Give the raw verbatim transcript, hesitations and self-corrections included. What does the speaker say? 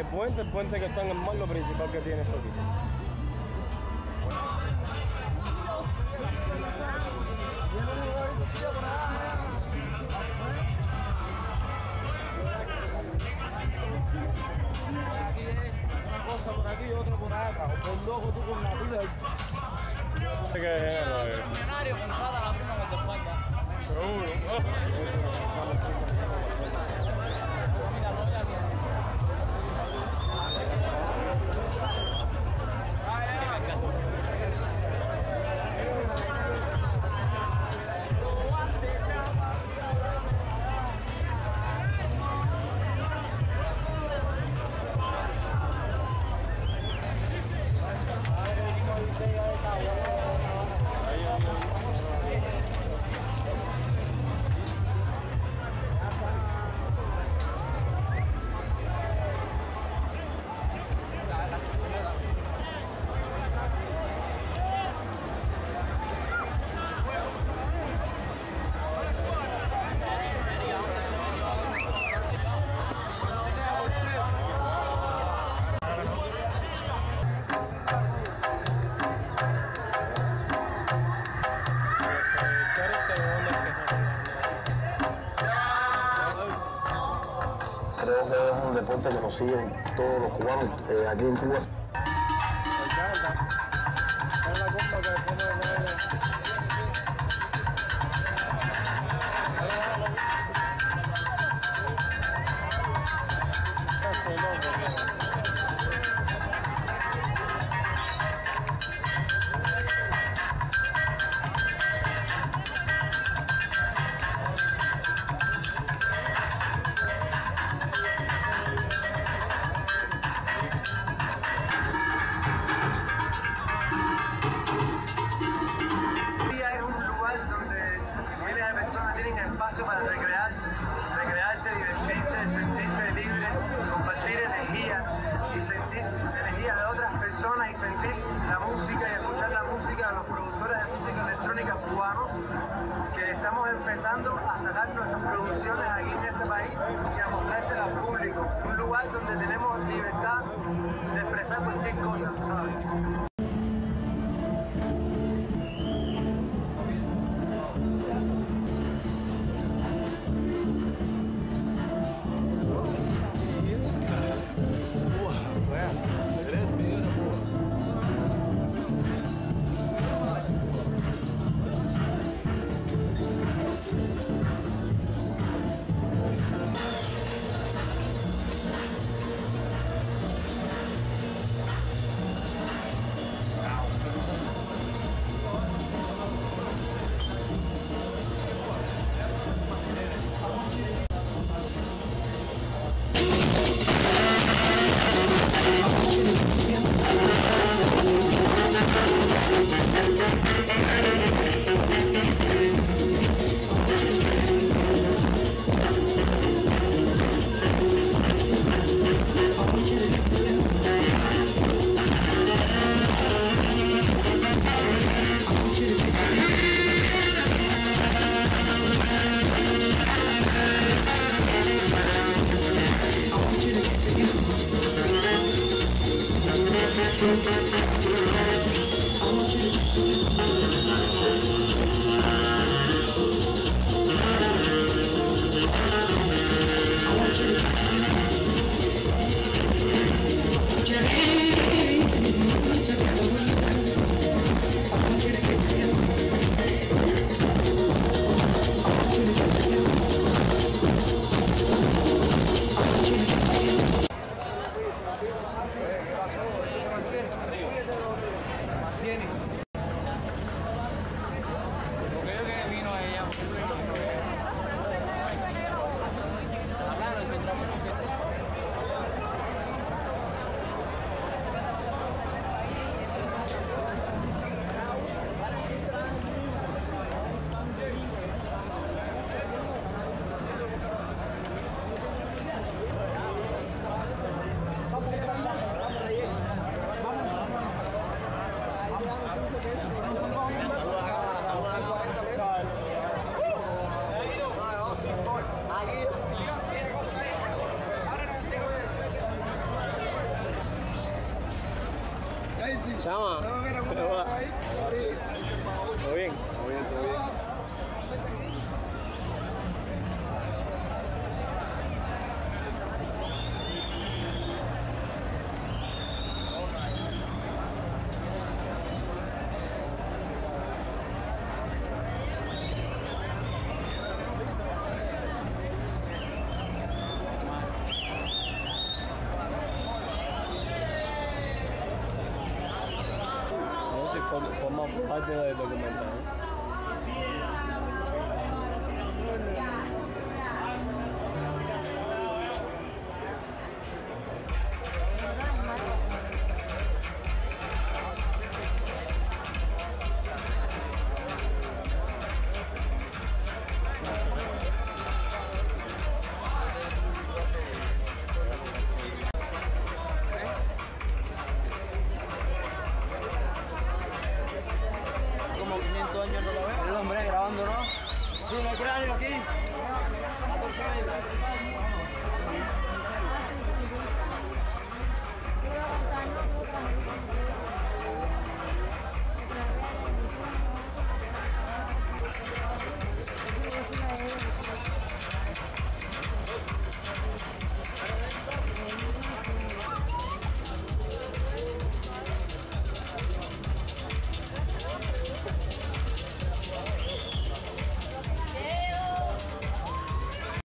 el puente, el puente que está en el mar, lo principal que tiene esto aquí. Por aquí, otro por acá, o con dos, o tú con la pila. ¿Qué género es? Millonario comprada la prima con tu espalda. Seguro. Mira, no, ya Creo que es un deporte que nos siguen todos los cubanos. Eh, aquí en Cuba. Espacio para recrear, recrearse, divertirse, sentirse libre, compartir energía y sentir energía de otras personas y sentir la música y escuchar la música de los productores de música electrónica cubanos que estamos empezando a sacar nuestras producciones aquí en este país y a mostrárselas al público. Un lugar donde tenemos libertad de expresar cualquier cosa, ¿sabes? Chama. ¿Cómo va? ¿Todo bien? Todo bien, todo bien. Forma parte del documental. El hombre grabando, ¿no? Sí, me cráneo aquí. catorce años. Es una